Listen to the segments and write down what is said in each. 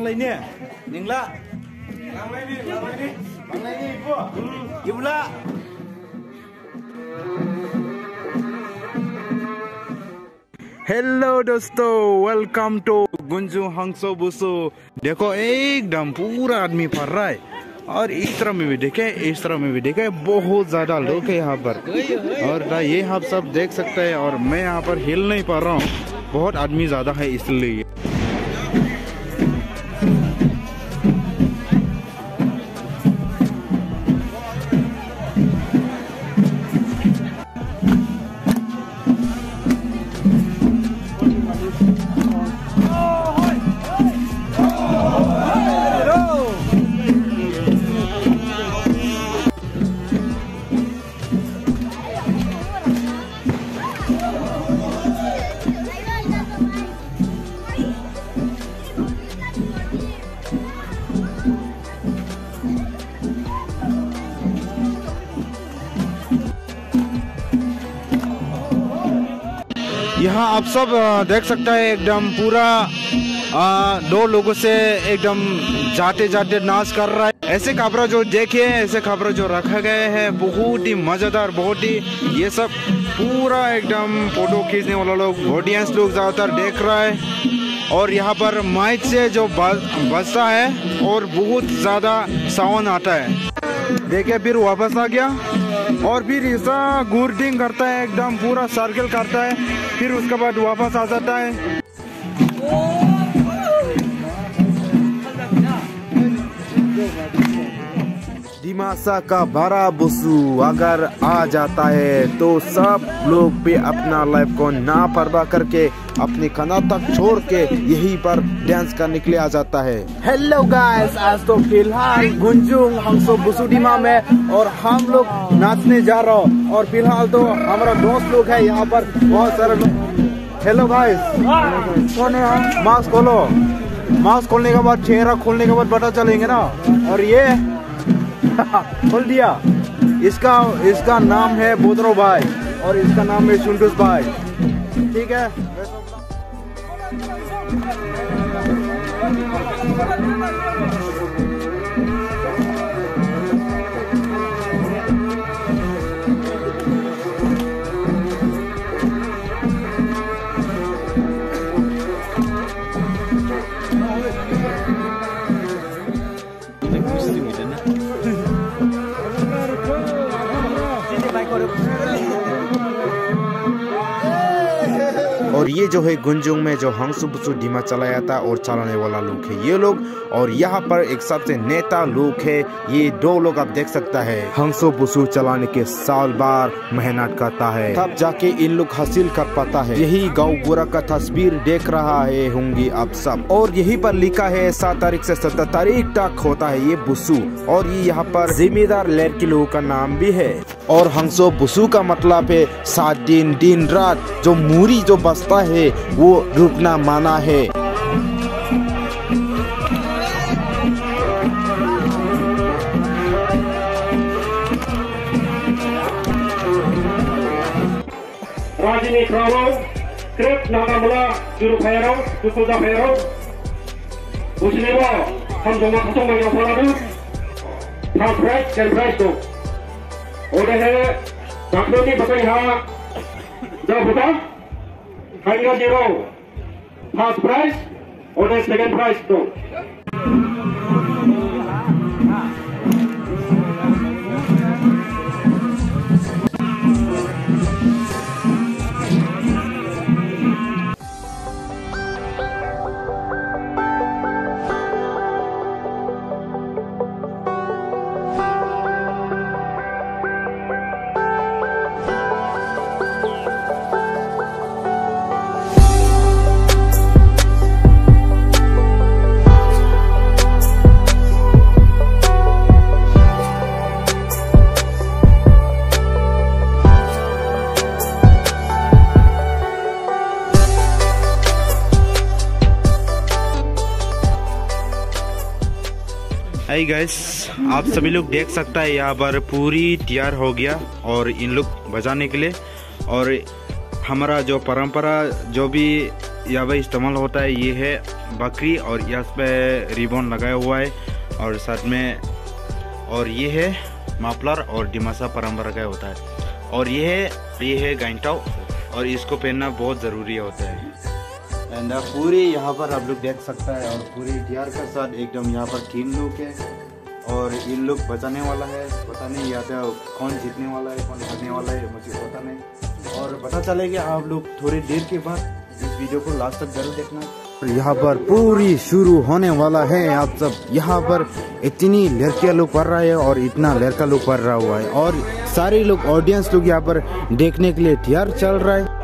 lainnya ningla Langlaini ibu Ibla hello दोस्तों welcome to गुंजू हंसो बुसु। देखो एकदम पूरा आदमी भर रहा है और इस तरह में भी देखे इस तरह में भी देखे बहुत ज्यादा लोग है यहाँ पर और ये आप सब देख सकते हैं और मैं यहाँ पर हिल नहीं पा रहा हूँ, बहुत आदमी ज्यादा है इसलिए। यहाँ आप सब देख सकते हैं एकदम पूरा दो लोगों से एकदम जाते जाते नाच कर रहा है। ऐसे कपड़ा जो देखिए ऐसे कपड़ा जो रखा गया है बहुत ही मजेदार, बहुत ही ये सब पूरा एकदम फोटो खींचने वाला लोग ऑडियंस लोग ज्यादातर देख रहा है और यहाँ पर माइक से जो बजता है और बहुत ज्यादा साउंड आता है। देखिए फिर वापस आ गया और फिर ऐसा गुर्डिंग करता है एकदम पूरा सर्कल करता है, फिर उसके बाद वापस आ जाता है। दिमासा का बड़ा बुसु अगर आ जाता है तो सब लोग पे अपना लाइफ को ना परवाह करके अपने खाना तक छोड़ के यहीं पर डांस करने के लिए आ जाता है। हेलो गाइस, आज तो फिलहाल गुंजुंग हंसो बुसु डिमा में और हम लोग नाचने जा रहे हो और फिलहाल तो हमारा दोस्त लोग है यहाँ पर बहुत सारे लोग। हेलो गाइस, कौन है हम? मास्क खोलो, मास्क खोलने के बाद चेहरा खोलने के बाद पता चलेंगे ना। और ये खोल दिया। इसका नाम है बोदरो भाई और इसका नाम है सुंदुस भाई, ठीक है। और ये जो है गुंजुंग में जो हंसो बुसु डिमा चलाया था और चलाने वाला लोग है ये लोग, और यहाँ पर एक सबसे नेता लोग है ये दो लोग आप देख सकता है। हंसो बुसु चलाने के साल बार मेहनत करता है तब जाके इन लोग हासिल कर पाता है। यही गाँव बुरा का तस्वीर देख रहा है होंगे आप सब, और यही पर लिखा है 7 तारीख से 17 तारीख तक होता है ये बुसु, और ये यहाँ पर जिम्मेदार लड़की लोगों का नाम भी है। और हंसो बुसु का मतलब है 7 दिन दिन रात जो मूरी जो बसता है वो रुकना माना है। राजनी क्रावो क्रिप नागामुला जुरु फायरो जुकुदा फायरो उसनेवा हम दोनों खतों में फलादू फर्स्ट प्राइज सेकंड प्राइज को और है बाकरोनी बकरी हाँ जो बुता खाएगा जीरो फर्स्ट प्राइज और सेकंड प्राइज को। हाय गाइस, आप सभी लोग देख सकता है यहाँ पर पूरी तैयार हो गया और इन लोग बजाने के लिए। और हमारा जो परंपरा जो भी यहाँ पे इस्तेमाल होता है ये है बकरी, और यहाँ पे रिबन लगाया हुआ है और साथ में, और ये है माफलर और डिमासा परंपरा का होता है, और ये है गाइंटाओ, और इसको पहनना बहुत ज़रूरी होता है। एंड पूरी यहाँ पर आप लोग देख सकता है, और पूरी डियर के साथ एकदम यहाँ पर 3 लोग है, और इन लोग बचाने वाला है, पता नहीं यहाँ पे कौन जीतने वाला है कौन हारने वाला है मुझे पता नहीं, और पता चलेगा आप लोग थोड़ी देर के बाद। इस वीडियो को लास्ट तक जरूर देखना। यहाँ पर पूरी शुरू होने वाला है। आप सब यहाँ पर इतनी लड़कियां लोग पढ़ रहा है और इतना लड़का लोग पढ़ रहा हुआ है, और सारे लोग ऑडियंस लोग यहाँ पर देखने के लिए तैयार चल रहा है।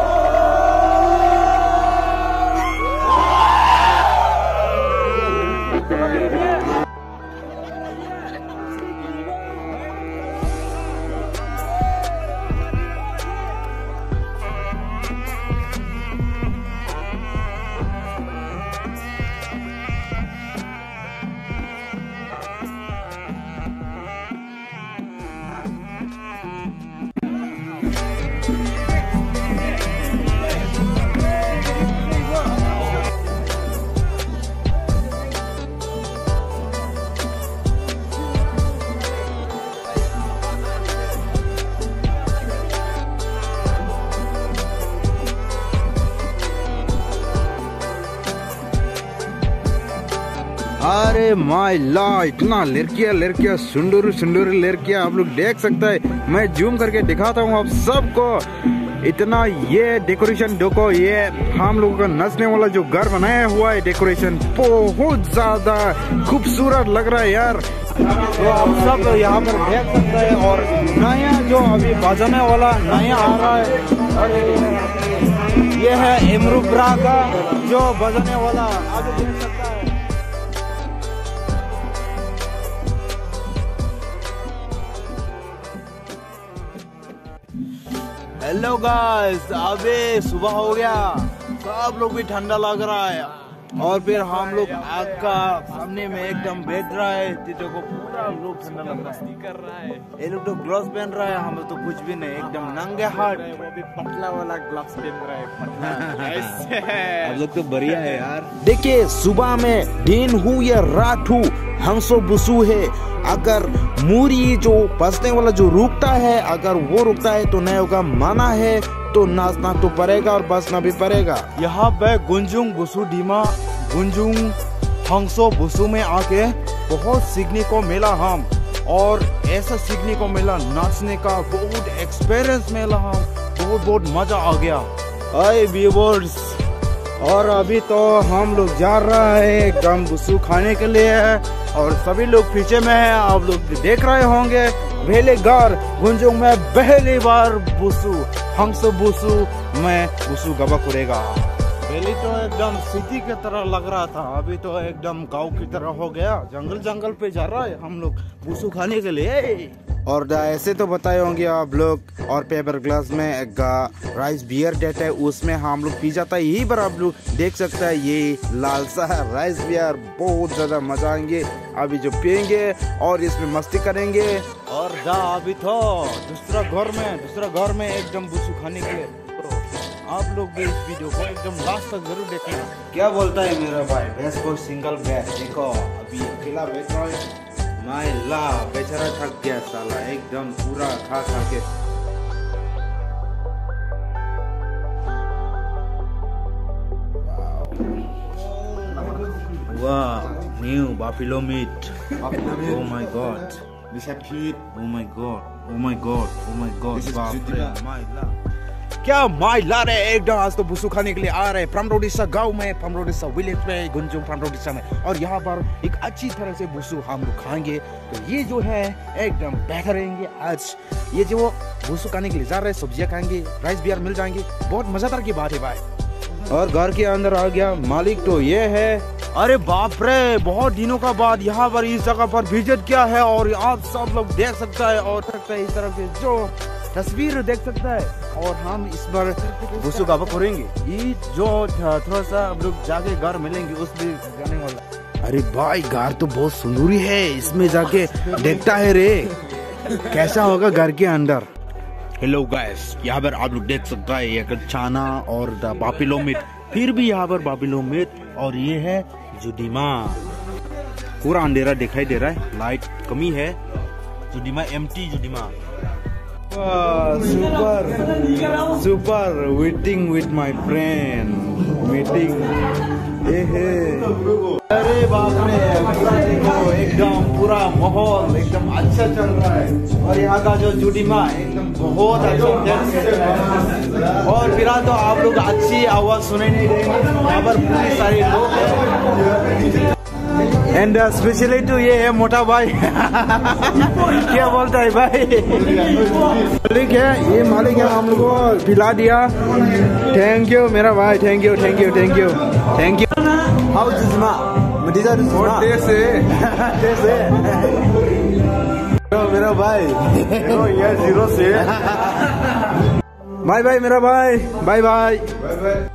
अरे माय ला, इतना लड़कियां सुंदर लड़कियां आप लोग देख सकते हैं। मैं जूम करके दिखाता हूँ आप सबको। इतना ये डेकोरेशन देखो, ये हम लोगों का नचने वाला जो घर बनाया हुआ है, डेकोरेशन बहुत ज्यादा खूबसूरत लग रहा है यार। तो आप सब यहाँ पर देख सकते हैं, और नया जो अभी बजाने वाला नया आ रहा है, और ये है इमरुब्रा का जो बजाने वाला आप देख सकते हैं। हेलो गाइस, अभी सुबह हो गया, सब लोग भी ठंडा लग रहा है, और फिर हम लोग आग का सामने में एकदम बैठ रहा है। तीतों को पूरा लोग ठंडा लग रहा है। ये लोग तो ग्लव्स पहन रहा है, हम लोग तो कुछ भी नहीं, एकदम नंगे हाथ। वो भी पतला वाला ग्लव्स पहन रहा है। आप लोग तो बढ़िया है यार। देखिए, सुबह में दिन हो या रात हो, हंसो बुसू है। अगर मूरी जो बजने वाला जो रुकता है, अगर वो रुकता है तो नहीं होगा, माना है तो नाचना तो पड़ेगा और बजना भी पड़ेगा। यहाँ पे गुंजुंग बुसु डीमा गुंजुंग हंसो बुसु में आके बहुत सीखने को मिला हम, और ऐसा सीखने को मिला, नाचने का बहुत एक्सपीरियंस मिला हम, बहुत मजा आ गया। हाय व्यूअर्स, और अभी तो हम लोग जा रहा है एकदम बुसु खाने के लिए, और सभी लोग पीछे में है, आप लोग देख रहे होंगे। पहले घर गुंजुंग में पहली बार बुसु हंसो बुसु में बुसु गबा करेगा। पहले तो एकदम सिटी की तरह लग रहा था, अभी तो एकदम गांव की तरह हो गया। जंगल पे जा रहा है हम लोग बुसु खाने के लिए। और ऐसे तो बताए होंगे आप लोग, और पेपर ग्लास में एक राइस बियर देता है, उसमें हम लोग पी जाता है। यही पर आप लोग देख सकते हैं, ये लाल सा राइस बियर, बहुत ज्यादा मजा आएंगे अभी जो पियेंगे और इसमें मस्ती करेंगे। और अभी तो दूसरा घर में एकदम बुसु खाने के लिए। आप लोग भी इस वीडियो को एकदम लास्ट तक जरूर देखना। क्या बोलता है मेरा भाई, भैंस को सिंगल भैंस देखो, अभी अकेला बैठ रहा है। माय ला, बेचारा थक गया साला, एकदम पूरा खा के। वाह, new buffalo meat. Oh my god. This is Pete. Oh my god. Oh my god. Oh my god. This is बाप रे, Judina. माय ला। क्या माय ला रहे एकदम, आज तो बुसु खाने के लिए आ रहे हैं फ्रॉम रोडिशा गांव में, फ्रॉम रोडिशा विलेज में, गुंजुंग फ्रॉम रोडिशा में। और यहाँ पर एक अच्छी तरह से बुसु हम लोग खाएंगे, तो ये जो है एकदम बेहतर रहेंगे। आज ये जो बुसु खाने के लिए जा रहे हैं, सब्जियां खाएंगे, राइस बियर मिल जाएंगे, बहुत मजेदार की बात है भाई। और घर के अंदर आ गया मालिक, तो ये है। अरे बाप रे, बहुत दिनों का बाद यहाँ पर इस जगह पर विजिट किया है, और आप सब लोग देख सकता है, और सकता है इस तरफ से जो तस्वीर देख सकता है। और हम इस बार बुसु गबा करेंगे, ये जो थोड़ा सा हम लोग जाके घर मिलेंगे उस भी जाने वाला। अरे भाई, घर तो बहुत सुंदरी है, इसमें जाके देखता है रे कैसा होगा घर के अंदर। हेलो गाइस, यहाँ पर आप लोग देख सकता है ये चाना और द बाफिलो मीट फिर भी यहाँ पर बाबिलो मीट और ये है जुडीमा। पूरा अंधेरा दिखाई दे रहा है, लाइट कमी है। जुडीमा एम्प्टी जुडीमा। Super super waiting with my friend meeting. अरे बाप रे, देखो एकदम पूरा माहौल एकदम अच्छा चल रहा है और यहाँ का जो जुडीमा एकदम बहुत अच्छा। और फिलहाल तो आप लोग अच्छी आवाज सुने नहीं देंगे, यहाँ पर पूरी सारी लोग एंड स्पेशली टू ये है मोटा भाई। क्या बोलता है भाई? मालिक है, ये मालिक है, हम लोग को खिला दिया। थैंक यू मेरा भाई, thank you thank you thank you thank you. How जुडीमा मेरा भाई ये 0 से बाय बाय मेरा भाई, bye bye bye bye.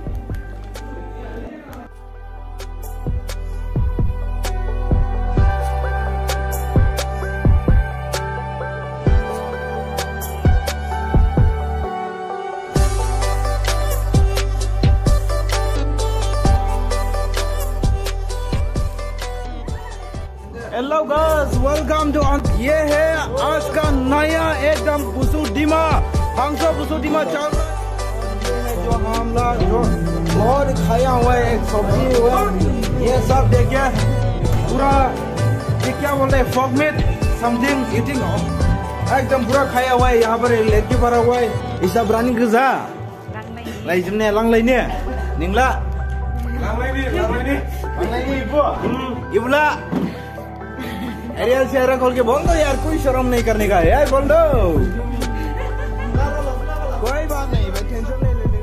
Hello guys, welcome to. ये है आज का नया एकदम बुसु डिमा, हांगसो बुसु डिमा चल रहा है। जो हम लोग जो बहुत खाया हुआ है एक सब्जी हुआ, ये सब देखिए पूरा ये क्या बोलते हैं फॉग मीट समथिंग ईटिंग एकदम पूरा खाया हुआ है। यहाँ पर लेट के भरा हुआ है। इसा berani kerja lai jemne lang lai ni ningla lang lai ni ibu la एरियल चेहरा खोल के बोल दो यार, कोई शर्म नहीं करने का है यार, बोल दो। कोई बात नहीं भाई, टेंशन नहीं लेने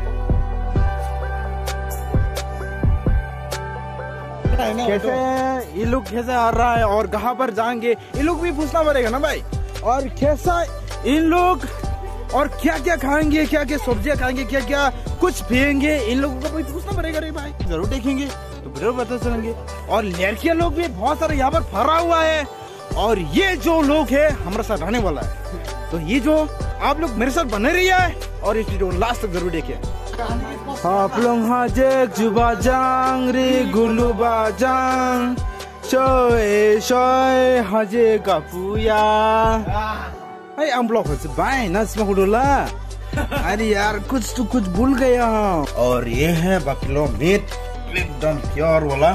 का। कैसे ये लोग कैसे आ रहा है और कहाँ पर जाएंगे ये लोग भी पूछना पड़ेगा ना भाई। और कैसा इन लोग और क्या क्या खाएंगे, क्या क्या सब्जियां खाएंगे, क्या क्या कुछ पियेंगे, इन लोगों को भी पूछना पड़ेगा रे भाई। जरूर देखेंगे तो फिर पता चलेंगे। और लड़कियां लोग भी बहुत सारे यहाँ पर फरा हुआ है। और ये जो लोग है हमारे साथ रहने वाला है, तो ये जो आप लोग मेरे साथ बने रहिए और इस वीडियो लास्ट तक जरूर देखिए। आप लोग हाजेक जुबाजांग रे गुलुबाजांग शोए शोए हाजे कापुया। अरे हम लोग भाई नस्मा हुडोला। अरे यार कुछ तो कुछ भूल गया। और ये है बफेलो मीट एकदम प्योर वाला,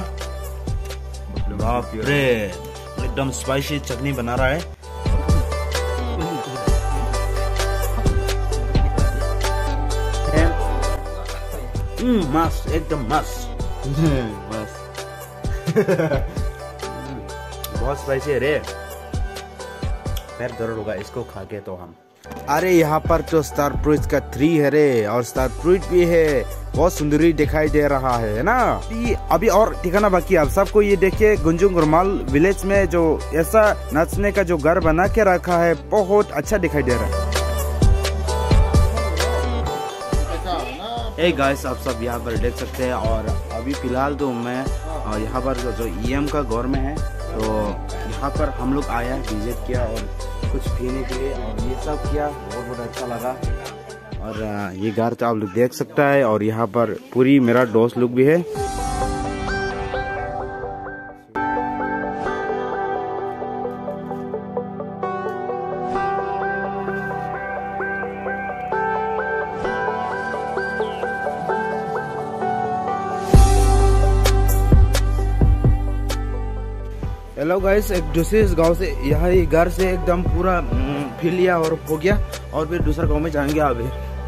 एकदम स्पाइसी चटनी बना रहा है। मस्त एकदम मस्त बहुत स्पाइसी है रे, पैर दर्द होगा इसको खा के तो हम। अरे यहाँ पर तो स्टार फ्रूट का ट्री है रे, और स्टार फ्रूट भी है, बहुत सुंदरी दिखाई दे रहा है ना। अभी और ठिकाना बाकी। आप सबको ये देखिए गुंजुंग गुरमाल विलेज में जो ऐसा नाचने का जो घर बना के रखा है, बहुत अच्छा दिखाई दे रहा है। hey गाइस, आप सब यहाँ पर देख सकते हैं। और अभी फिलहाल तो मैं यहाँ पर जो EM का घर में है, तो यहाँ पर हम लोग आया विजिट किया और कुछ पीने के लिए और ये सब किया, बहुत अच्छा लगा। और ये घर तो आप लोग देख सकता है। और यहाँ पर पूरी मेरा दोस्त लोग भी है। हेलो गाइस, एक दूसरे गांव से यहाँ घर से एकदम पूरा फिर लिया और हो गया, और फिर दूसरा गांव में जाएंगे अभी।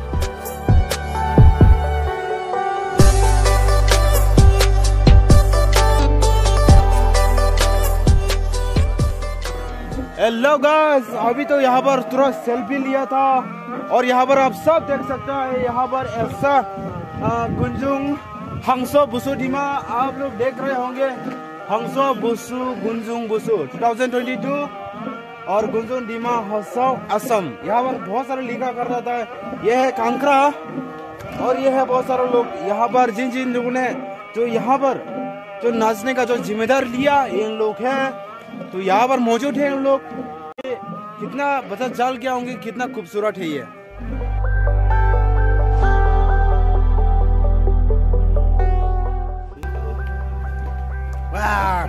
हेलो गाइस, अभी तो यहाँ पर तुरंत सेल्फी लिया था और यहाँ पर आप सब देख सकते हैं। यहाँ पर ऐसा गुंजुंग हांगसो बुसु डिमा आप लोग देख रहे होंगे। हांगसो बुसु गुंजुंग बुसु 2022 और गुंजुंग डिमा हांगसो असम। यहाँ पर बहुत सारे लिखा कर रहा था। ये है कांकरा और ये है बहुत सारे लोग यहाँ पर जिन जिन लोगों ने जो यहाँ पर जो नाचने का जो जिम्मेदार लिया, इन लोग हैं तो यहाँ पर मौजूद है। इन लोग कितना बता चल क्या होंगे, कितना खूबसूरत है ये।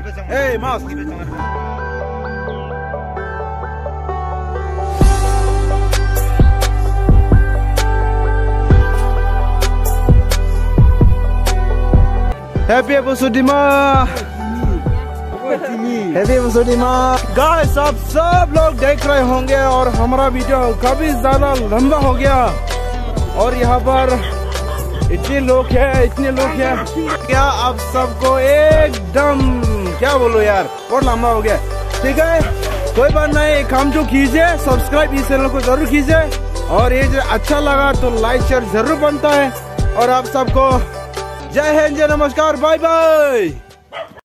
ए मास्क हैप्पी एपिसोडिमा हैप्पी एपिसोडिमा गाइस, आप सब लोग देख रहे होंगे और हमारा वीडियो काफी ज्यादा लंबा हो गया और यहाँ पर इतने लोग हैं क्या आप सबको एकदम क्या बोलो यार, और लंबा हो गया। ठीक है, कोई बात नहीं, काम जो कीजिए, सब्सक्राइब इस चैनल को जरूर कीजिए और ये जो अच्छा लगा तो लाइक शेयर जरूर बनता है। और आप सबको जय हिंद, जय नमस्कार, बाय बाय।